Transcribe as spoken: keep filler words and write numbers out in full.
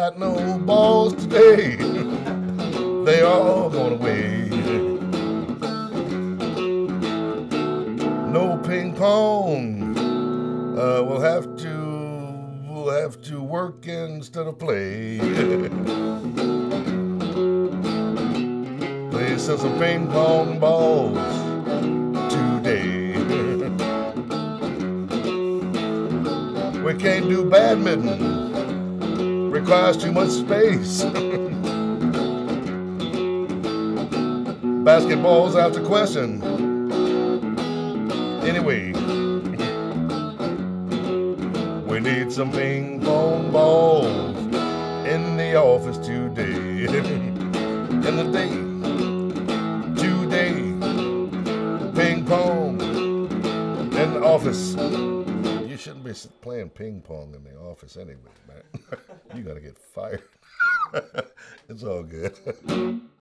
got no balls today. They all gone away. No ping pong. Uh, we'll have to we'll have to work instead of play. Play some ping pong balls today. We can't do badminton. Requires too much space. Basketball's out the question. Anyway, we need some ping pong balls in the office today. In the day, today, ping pong in the office. You shouldn't be playing ping pong in the office anyway, man. You're gonna get fired. It's all good.